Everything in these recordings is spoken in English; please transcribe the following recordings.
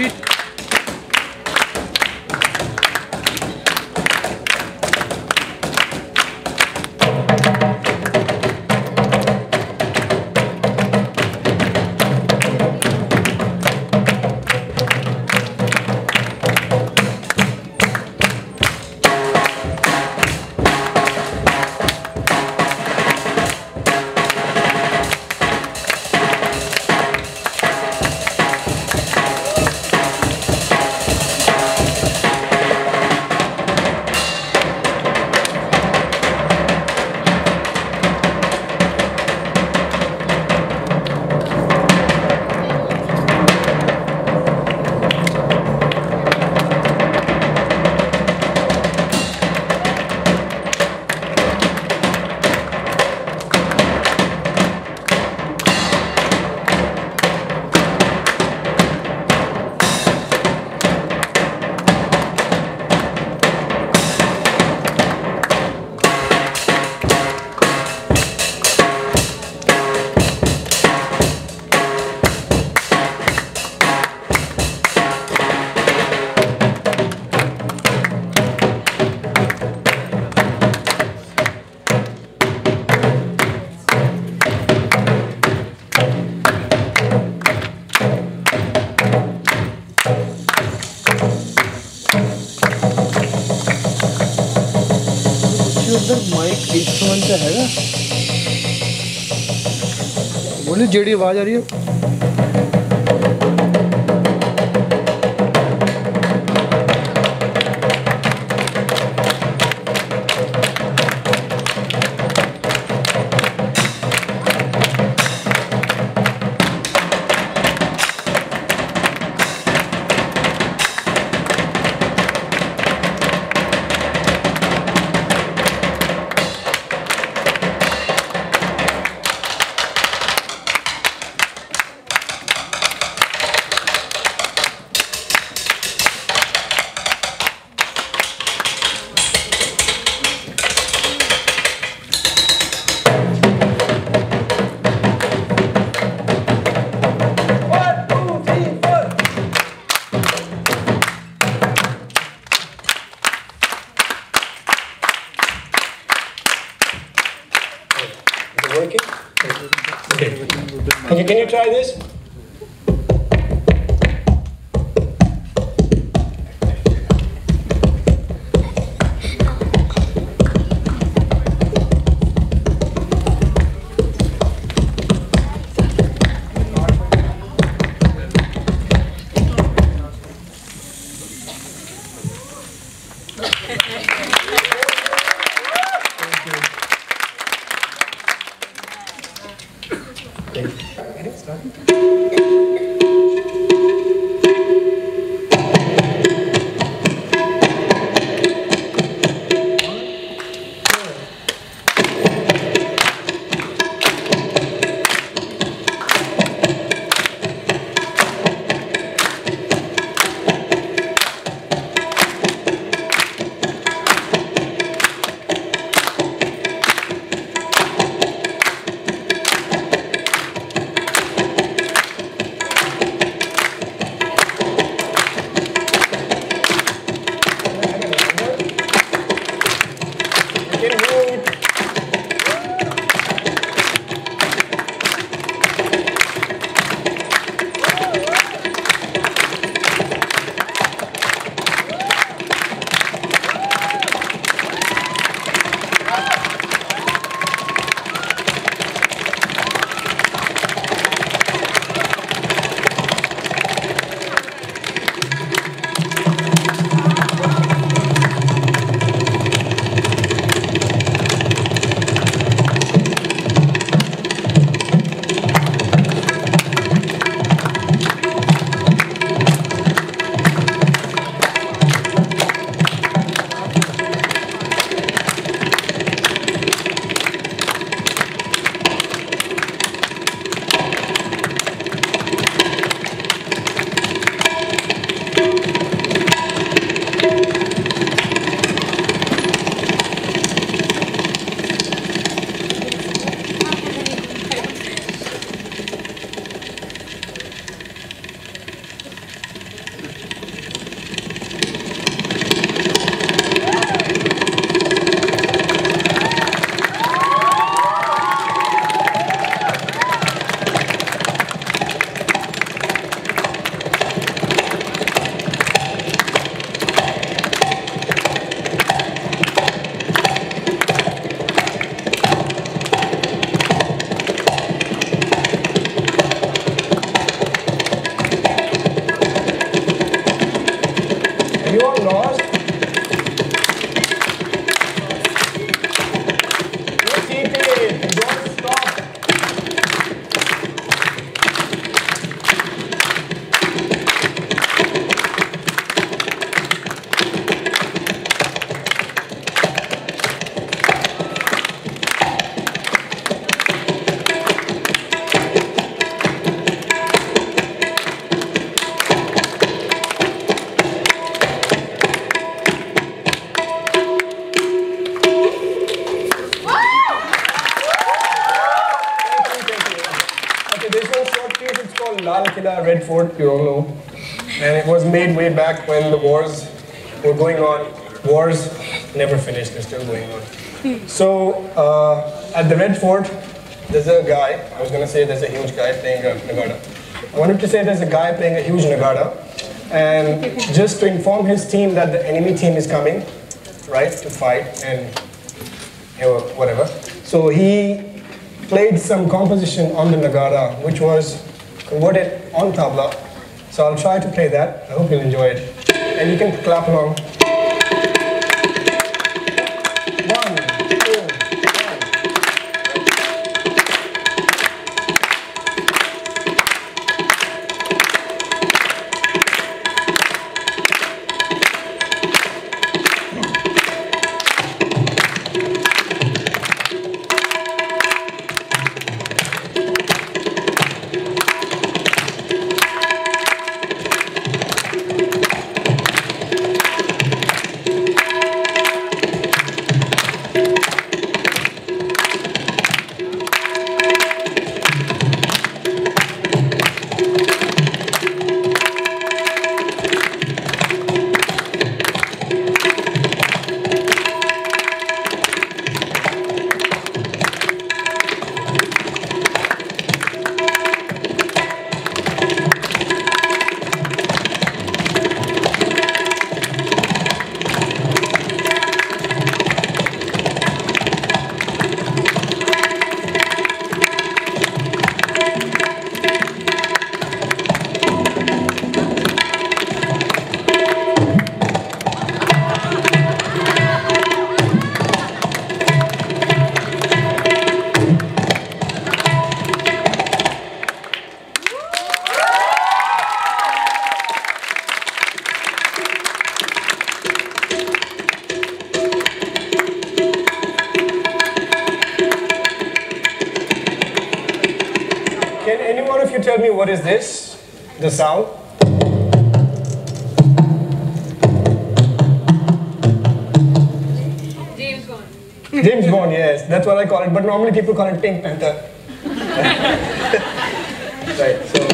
Sweet. Mic instrument है, बोलिए JD आवाज आ रही है। Can you try this? called Lal Killa Red Fort, you all know. And it was made way back when the wars were going on. Wars never finished, they're still going on. So at the Red Fort, there's a guy, I was going to say there's a huge guy playing a nagada. I wanted to say there's a guy playing a huge nagada. And just to inform his team that the enemy team is coming, right, to fight and whatever. So he played some composition on the nagada, which was converted on tabla. So I'll try to play that. I hope you'll enjoy it. And you can clap along. 1, 2, 1. Can any one of you tell me what is this? The sound? James Bond. James Bond, yes. That's what I call it. But normally people call it Pink Panther. Right, so.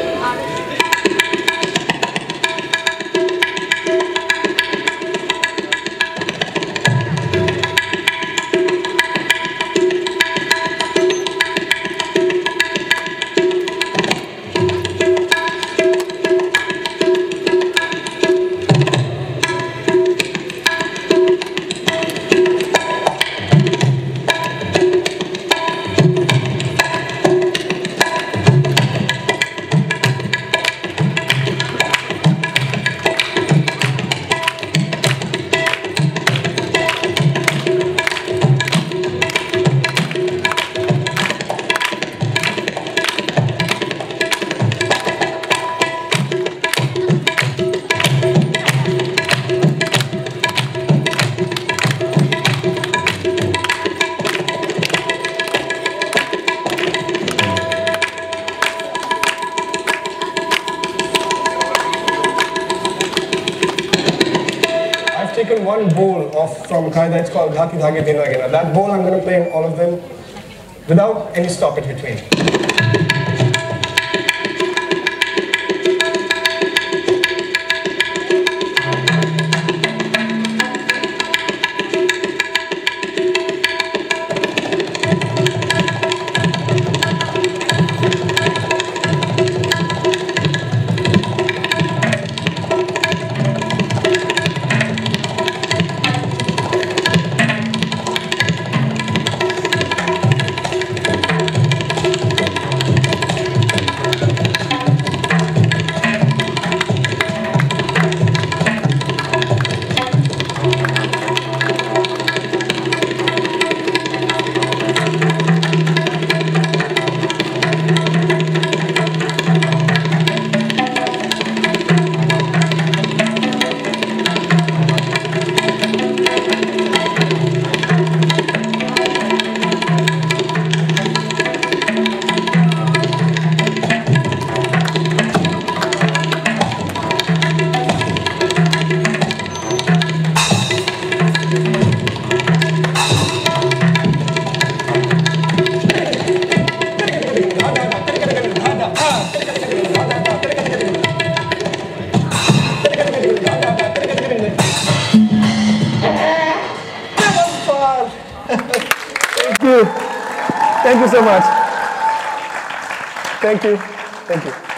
Taken one bowl off from Qaeda, it's called Dhaki Dhage Dina Gina. That bowl I'm going to play in all of them without any stoppage between. so much. Thank you. Thank you.